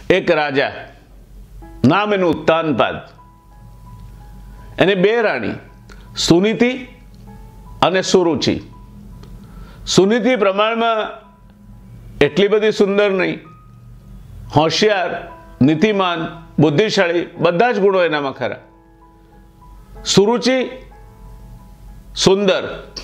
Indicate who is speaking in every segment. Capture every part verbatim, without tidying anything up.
Speaker 1: એક રાજા, નામ એનું ઉત્તાનપાદ, એને બે રાણી સુનીતિ અને સુરુચિ. સુનીતિ પ્રમાણમાં એટલી બધી સુંદર નહીં, હોશિયાર, નીતિમાન, બુદ્ધિશાળી, બધા જ ગુણો એનામાં ખરા. સુરુચિ સુંદર,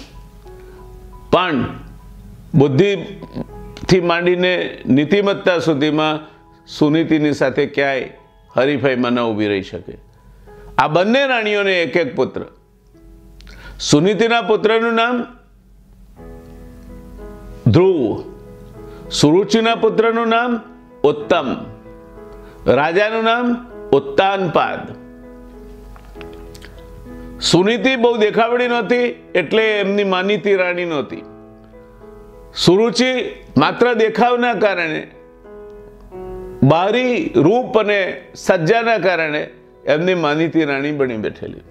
Speaker 1: પણ બુદ્ધિથી માંડીને નીતિમત્તા સુધીમાં સુનીતિની સાથે ક્યાંય હરીફાઈમાં ન ઊભી રહી શકે. આ બંને રાણીઓને એક એક પુત્ર. સુનીતિના પુત્રનું નામ ધ્રુવ, સુરુચિના પુત્રનું નામ ઉત્તમ, રાજાનું નામ ઉત્તાનપાદ. સુનીતિ બહુ દેખાવડી નહોતી એટલે એમની માનીતી રાણી નહોતી. સુરુચિ માત્ર દેખાવના કારણે, બારી રૂપ અને સજ્જાના કારણે એમની માનીતી રાણી બની બેઠેલી.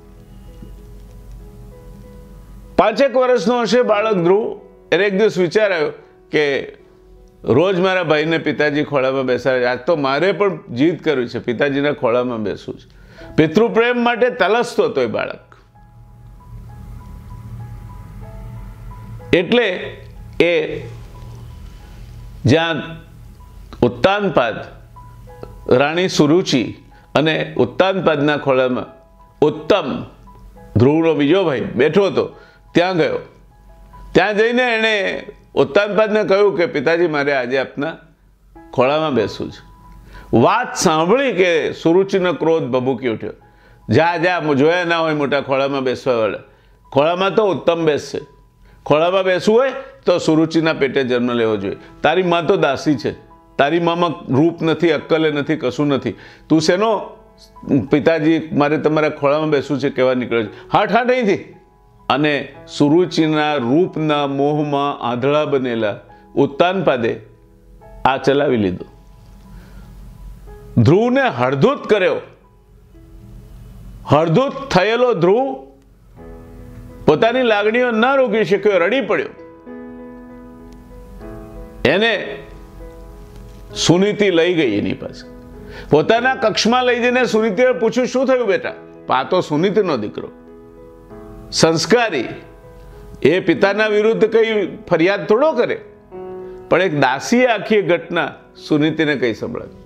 Speaker 1: પાંચેક વર્ષનો હશે બાળક ધ્રુવ. એને એક દિવસ વિચાર આવ્યો કે રોજ મારા ભાઈને પિતાજી ખોળામાં બેસાડે, આજ તો મારે પણ જીદ કરવી છે, પિતાજીના ખોળામાં બેસવું છે. પિતૃપ્રેમ માટે તલસતો હતો એ બાળક. એટલે એ જ્યાં ઉત્તાનપાદ, રાણી સુરુચિ અને ઉત્તાનપાદના ખોળામાં ઉત્તમ, ધ્રુવનો બીજો ભાઈ બેઠો હતો, ત્યાં ગયો. ત્યાં જઈને એણે ઉત્તાનપાદને કહ્યું કે પિતાજી મારે આજે આપના ખોળામાં બેસવું છે. વાત સાંભળી કે સુરુચિનો ક્રોધ ભભૂકી ઉઠ્યો. જા જા, જોયા ના હોય મોટા ખોળામાં બેસવા વાળા, ખોળામાં તો ઉત્તમ બેસશે. ખોળામાં બેસવું હોય તો સુરુચિના પેટે જન્મ લેવો જોઈએ. તારી માં તો દાસી છે, તારી મામાં રૂપ નથી, અક્કલે નથી, કશું નથી. તું શેનો પિતાજી મારે તમારા ખોળામાં બેસવું છે કહેવા નીકળ્યો છે? હાટ હાટ અહીંથી. અને સુરુચિના રૂપના મોહમાં આંધળા બનેલા ઉત્તાનપાદે આ ચલાવી લીધો. ધ્રુવને હળધૂત કર્યો. હળધૂત થયેલો ધ્રુવ પોતાની લાગણીઓ ન રોકી શક્યો, રડી પડ્યો. એને સુનીતિ લઈ ગઈ એની પાસે. પોતાના કક્ષમાં લઈ જઈને સુનીતિએ પૂછ્યું, શું થયું બેટા? આ તો સુનીતિનો દીકરો, સંસ્કારી, એ પિતાના વિરુદ્ધ કઈ ફરિયાદ થોડો કરે. પણ એક દાસીએ આખી ઘટના સુનીતિને કઈ સંભળાવી.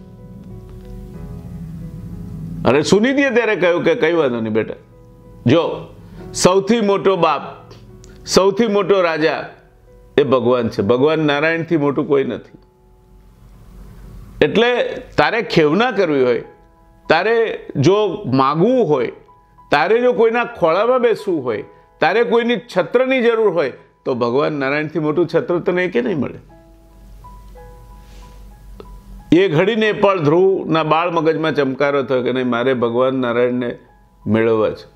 Speaker 1: અને સુનીતિએ ત્યારે કહ્યું કે કઈ વાંધો નહીં બેટા, જો સૌથી મોટો બાપ, સૌથી મોટો રાજા એ ભગવાન છે. ભગવાન નારાયણથી મોટું કોઈ નથી. એટલે તારે ખેવના કરવી હોય, તારે જો માગવું હોય, તારે જો કોઈના ખોળામાં બેસવું હોય, તારે કોઈની છત્રની જરૂર હોય, તો ભગવાન નારાયણથી મોટું છત્ર તને કે નહીં મળે. એ ઘડીને પણ ધ્રુવના બાળ મગજમાં ચમકારો થયો કે નહીં, મારે ભગવાન નારાયણને મેળવવા છે.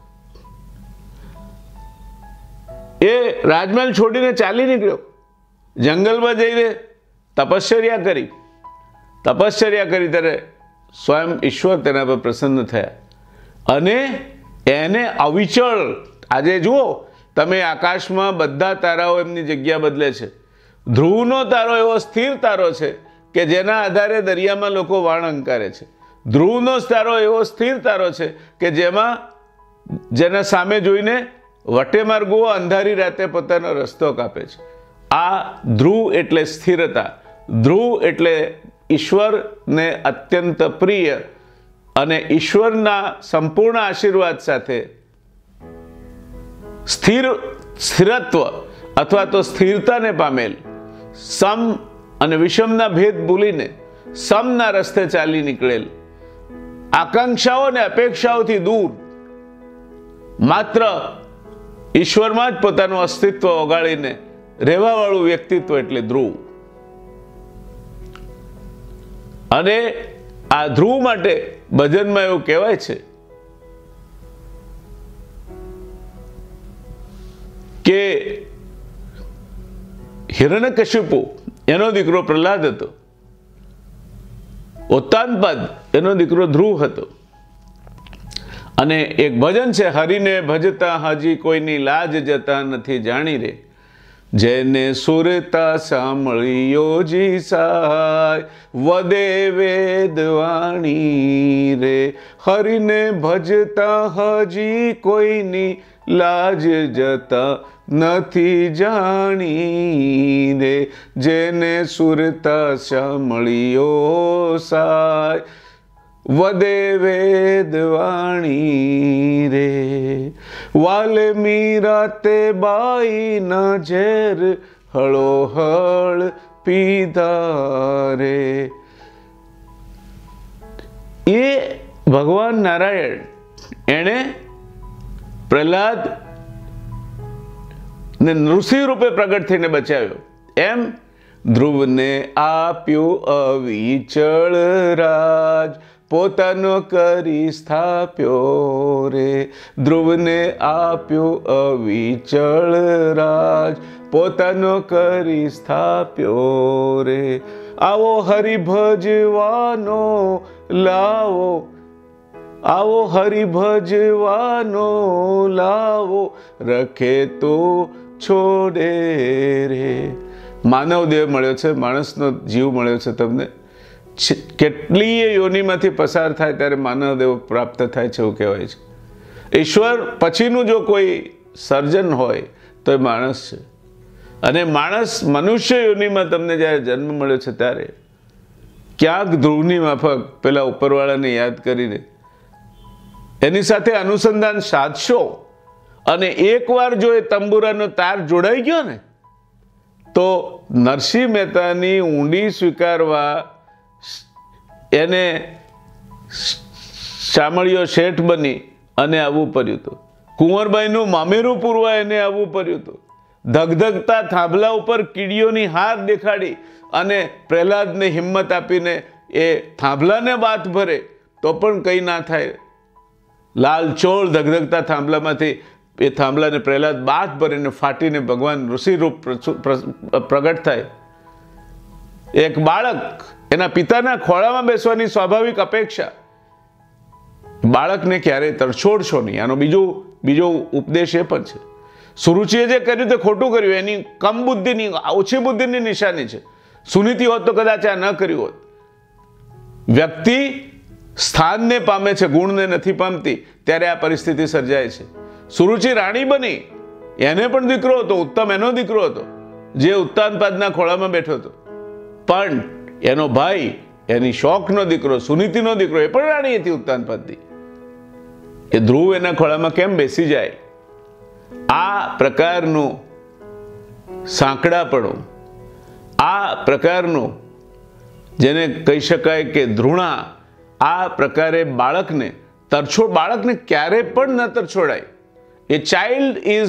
Speaker 1: એ રાજમહેલ છોડીને ચાલી નીકળ્યો. જંગલમાં જઈને તપશ્ચર્યા કરી. તપશ્ચર્યા કરી ત્યારે સ્વયં ઈશ્વર તેના પર પ્રસન્ન થયા અને એને અવિચળ, આજે જુઓ તમે આકાશમાં બધા તારાઓ એમની જગ્યા બદલે છે. ધ્રુવનો તારો એવો સ્થિર તારો છે કે જેના આધારે દરિયામાં લોકો વાણ અંકારે છે. ધ્રુવનો તારો એવો સ્થિર તારો છે કે જેમાં જેના સામે જોઈને વટેમાર્ગુઓ અંધારી રાતે પોતાનો રસ્તો કાપે છે. આ ધ્રુવ એટલે સ્થિરતા. ધ્રુવ એટલે ઈશ્વરને અત્યંત પ્રિય અને ઈશ્વરના સંપૂર્ણ આશીર્વાદ સાથે સ્થિર સ્થિરત્વ અથવા તો સ્થિરતાને પામેલ, સમ અને વિષમના ભેદ ભૂલીને સમના રસ્તે ચાલી નીકળેલ, આકાંક્ષાઓ અને અપેક્ષાઓથી દૂર માત્ર ઈશ્વરમાં જ પોતાનું અસ્તિત્વ ઓગાળીને રહેવાવાળું વ્યક્તિત્વ એટલે ધ્રુવ. અને આ ધ્રુવ માટે ભજનમાં એવું કહેવાય છે કે હિરણ્યકશિપુ એનો દીકરો પ્રહલાદ હતો, ઉત્તાનપાદ એનો દીકરો ધ્રુવ હતો. અને એક ભજન છે, હરિને ભજતા હાજી કોઈની લાજ જતા નથી જાણી રે, જેને સુરતા સાંભળ્યો જી સહાય, વદે વેદવાણી રે, હરિને ભજતા હજી કોઈની લાજ જતા નથી જાણી રે, જેને સુરતા સાંભળ્યો સાય, વદે વેદવાણી રે, વાલ્મી રાતે બાઈ ના ઝેર હળોહળ પીધા રે. એ ભગવાન નારાયણ એણે પ્રહલાદ ને નૃસિંહ રૂપે પ્રગટ થઈને બચાવ્યો. એમ ધ્રુવને આપ્યું અવિચળ રાજ, પોતાનો કરી સ્થાપ્યો રે, ધ્રુવને આપ્યું અવિચળ રાજ, પોતાનો કરી સ્થાપ્યો રે. આવો હરિ ભજવાનો લાવો, આવો હરિ ભજવાનો લાવો, રખે તો છોડે રે. માનવ દેહ મળ્યો છે, માણસનો જીવ મળ્યો છે તમને. કેટલીય યોનિમાંથી પસાર થાય ત્યારે માનવ દેહ પ્રાપ્ત થાય છે એવું કહેવાય છે. ઈશ્વર પછીનું જો કોઈ સર્જન હોય તો એ માણસ છે. અને માણસ મનુષ્ય યોનિમાં તમને જ્યારે જન્મ મળ્યો છે ત્યારે ક્યાંક ધ્રુવની માફક પેલા ઉપરવાળાને યાદ કરીને એની સાથે અનુસંધાન સાધશો અને એકવાર જો એ તંબુરાનો તાર જોડાઈ ગયો ને તો નરસિંહ મહેતાની ઊંડી સ્વીકારવા એને શામળિયો શેઠ બની અને આવવું પડ્યું હતું. કુંવરબાઈનું મામેરું પૂરવા એને આવવું પડ્યું હતું. ધગધગતા થાંભલા ઉપર કીડીઓની હાર દેખાડી અને પ્રહલાદને હિંમત આપીને એ થાંભલાને બાથ ભરે તો પણ કંઈ ના થાય. લાલ ચોળ ધગધગતા થાંભલામાંથી એ થાંભલાને પ્રહલાદ બાથ ભરીને ફાટીને ભગવાન ઋષિ રૂપ પ્રગટ થાય. એક બાળક એના પિતાના ખોળામાં બેસવાની સ્વાભાવિક અપેક્ષા. બાળકને ક્યારેય તરછોડશો નહીં. આનો બીજો બીજો ઉપદેશ એ પણ છે. સુરુચિએ જે કર્યું તે ખોટું કર્યું, એની કમ બુદ્ધિની ઓછી બુદ્ધિની નિશાની છે. સુનીતિ હોત તો કદાચ આ ન કર્યું હોત. વ્યક્તિ સ્થાનને પામે છે, ગુણને નથી પામતી, ત્યારે આ પરિસ્થિતિ સર્જાય છે. સુરુચિ રાણી બની, એને પણ દીકરો હતો, ઉત્તમ એનો દીકરો હતો જે ઉત્તાનપાદના ખોળામાં બેઠો હતો. પણ એનો ભાઈ, એની શોખનો દીકરો, સુનીતિનો દીકરો, એ પણ રાણી હતી ઉત્તાનપાદની. એ ધ્રુવ એના ખોળામાં કેમ બેસી જાય? આ પ્રકારનું સાંકડાપણું, આ પ્રકારનું જેને કહી શકાય કે ધૃણા, આ પ્રકારે બાળકને તરછોડ બાળકને ક્યારે પણ ન તરછોડાય. A child is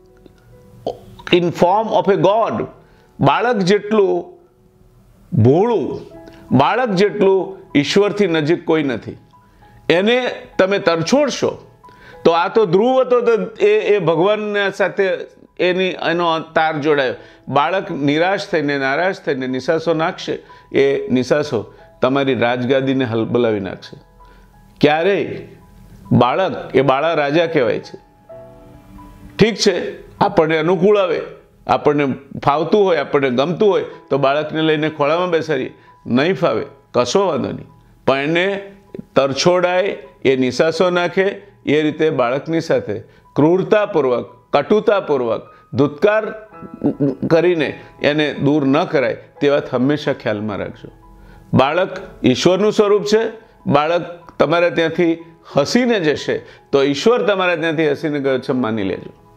Speaker 1: in form of a God. બાળક જેટલું ભોળું, બાળક જેટલું ઈશ્વરથી નજીક કોઈ નથી. એને તમે તરછોડશો તો આ તો ધ્રુવ હતો તો એ એ ભગવાનના સાથે એની એનો તાર જોડાયો. બાળક નિરાશ થઈને નારાજ થઈને નિશાસો નાખશે. એ નિશાસો તમારી રાજગાદીને હલબલાવી નાખશે. ક્યારેય બાળક એ બાળા રાજા કહેવાય છે. ઠીક છે, આપણને અનુકૂળ આવે, આપણને ફાવતું હોય, આપણને ગમતું હોય તો બાળકને લઈને ખોળામાં બેસાડીએ. નહીં ફાવે, કશો વાંધો નહીં, પણ એને તરછોડાય, એ નિશાસો નાખે, એ રીતે બાળકની સાથે ક્રૂરતાપૂર્વક, કટુતાપૂર્વક, ધુત્કાર કરીને એને દૂર ન કરાય તે વાત હંમેશા ખ્યાલમાં રાખજો. બાળક ઈશ્વરનું સ્વરૂપ છે. બાળક તમારા ત્યાંથી હસીને જશે તો ઈશ્વર તમારા ત્યાંથી હસીને ગયો છે માની લેજો.